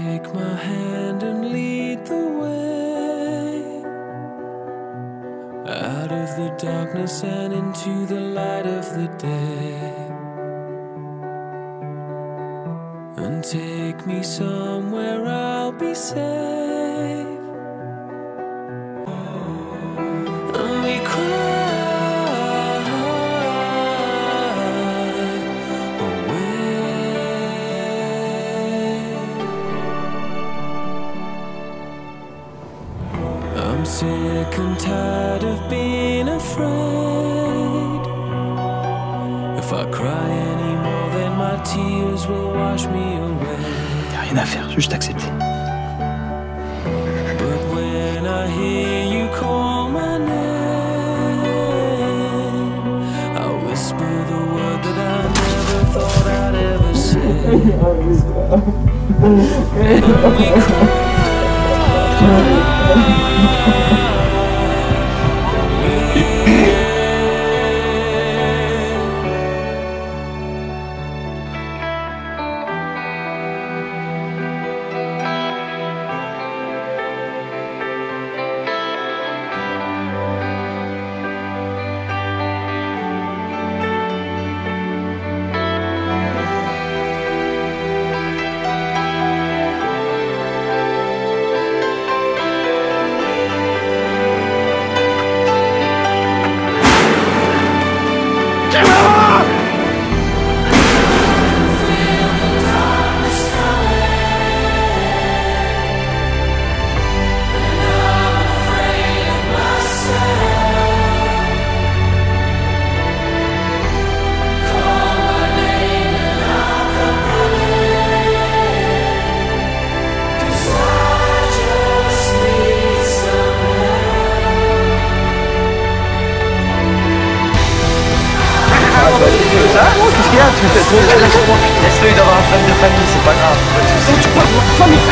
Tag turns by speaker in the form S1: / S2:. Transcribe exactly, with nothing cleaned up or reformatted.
S1: Take my hand and lead the way out of the darkness and into the light of the day, and take me somewhere I'll be safe. And we cry away. I'm sick and tired of being afraid. If I cry anymore, then my tears will wash me away.
S2: Y'a rien à faire, juste accepter.
S1: But when I hear you call my name, I whisper the word that I never thought I'd ever say. And we cry.
S2: Qu'est-ce qu'il y a? Laisse-le, il doit avoir un problème de famille, c'est pas grave.